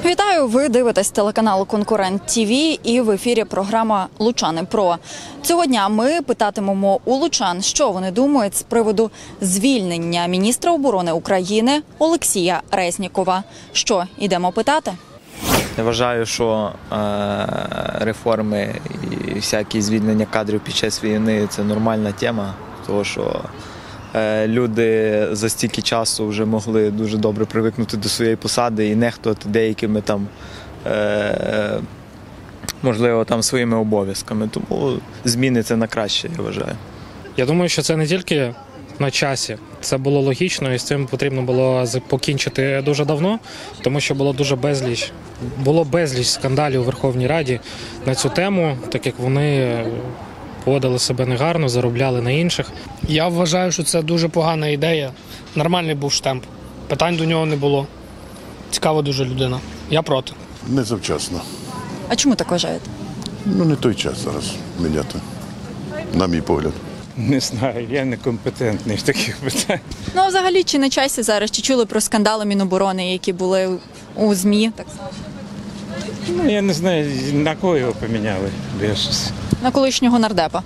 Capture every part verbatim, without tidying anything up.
Вітаю! Ви дивитесь телеканал «Конкурент ТВ» і в ефірі програма «Лучани Про». Цього дня ми питатимемо у лучан, що вони думають з приводу звільнення міністра оборони України Олексія Резнікова. Що, ідемо питати? Я вважаю, що е, реформи і всякі звільнення кадрів під час війни – це нормальна тема, тому що е, люди за стільки часу вже могли дуже добре привикнути до своєї посади і нехтувати деякими там, е, можливо, там своїми обов'язками. Тому зміни – це на краще, я вважаю. Я думаю, що це не тільки на часі. Це було логічно і з цим потрібно було покінчити дуже давно, тому що було дуже безліч, було безліч скандалів у Верховній Раді на цю тему, так як вони поводили себе негарно, заробляли на інших. Я вважаю, що це дуже погана ідея. Нормальний був штемп. Питань до нього не було. Цікава дуже людина. Я проти. Не завчасно. А чому так вважаєте? Ну, не той час зараз міняти, на мій погляд. Не знаю, я некомпетентний в таких питаннях. Ну, а взагалі, чи на часі зараз? Чи чули про скандали Міноборони, які були у ЗМІ? Так само? Ну, я не знаю, на кого його поміняли. Я щось... На колишнього нардепа.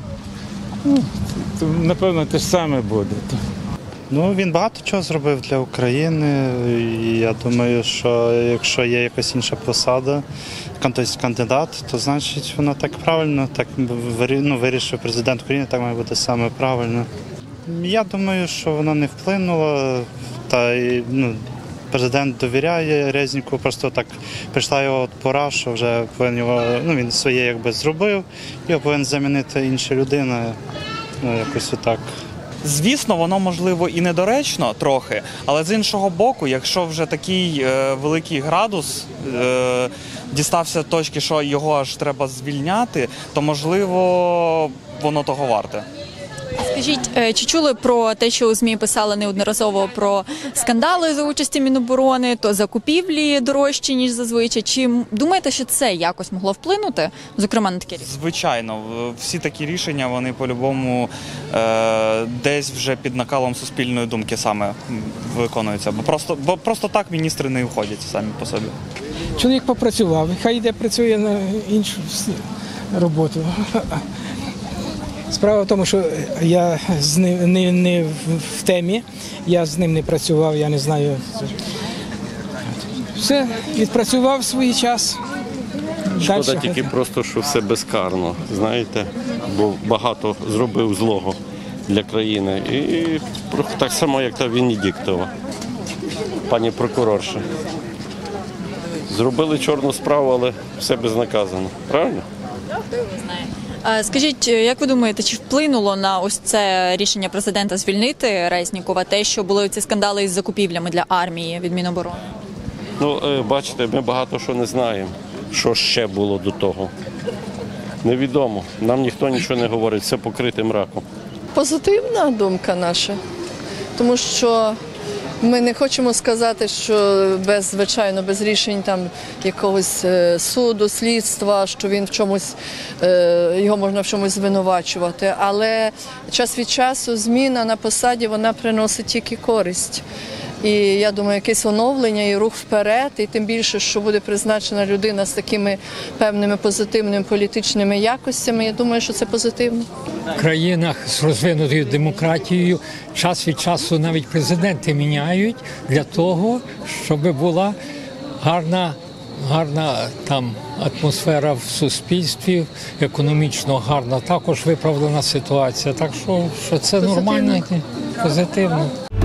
То, напевно, те ж саме буде. Ну, він багато чого зробив для України, і я думаю, що якщо є якась інша посада, тобто кандидат, то значить воно так правильно, так ну, вирішив президент України, так має бути саме правильно. Я думаю, що воно не вплинуло, та і, ну, президент довіряє Резніку, просто так прийшла його пора, що вже повинен його, ну, він своє якби зробив, його повинен замінити інша людина, ну, якось отак. Звісно, воно, можливо, і недоречно трохи, але з іншого боку, якщо вже такий е, великий градус е, дістався точки, що його аж треба звільняти, то, можливо, воно того варте. Скажіть, чи чули про те, що у ЗМІ писали неодноразово про скандали за участі Міноборони, то закупівлі дорожчі, ніж зазвичай? Чи думаєте, що це якось могло вплинути, зокрема, на таке рішення? Звичайно, всі такі рішення, вони по-любому е, десь вже під накалом суспільної думки саме виконуються. Бо просто, бо просто так міністри не виходять самі по собі. Чоловік попрацював, хай йде працює на іншу роботу. Справа в тому, що я з ним не, не в темі, я з ним не працював, я не знаю. Все, відпрацював свій час. Шкода Дальше. тільки просто, що все безкарно, знаєте, бо багато зробив злого для країни. І так само, як та Венедіктова, пані прокурорша. Зробили чорну справу, але все безнаказано. Правильно? Хто його знає. Скажіть, як ви думаєте, чи вплинуло на ось це рішення президента звільнити Резнікова те, що були ці скандали із закупівлями для армії від Міноборони? Ну, бачите, ми багато що не знаємо, що ще було до того. Невідомо. Нам ніхто нічого не говорить, все покрите мраком. Позитивна думка наша, тому що ми не хочемо сказати, що без, звичайно, без рішень там якогось суду, слідства, що він в чомусь, його можна в чомусь звинувачувати, але час від часу зміна на посаді, вона приносить тільки користь. І я думаю, якесь оновлення і рух вперед, і тим більше, що буде призначена людина з такими певними позитивними політичними якостями, я думаю, що це позитивно. В країнах з розвинутою демократією час від часу навіть президенти міняють для того, щоб була гарна, гарна там атмосфера в суспільстві, економічно гарна, також виправлена ситуація. Так що, що це нормально, позитивно.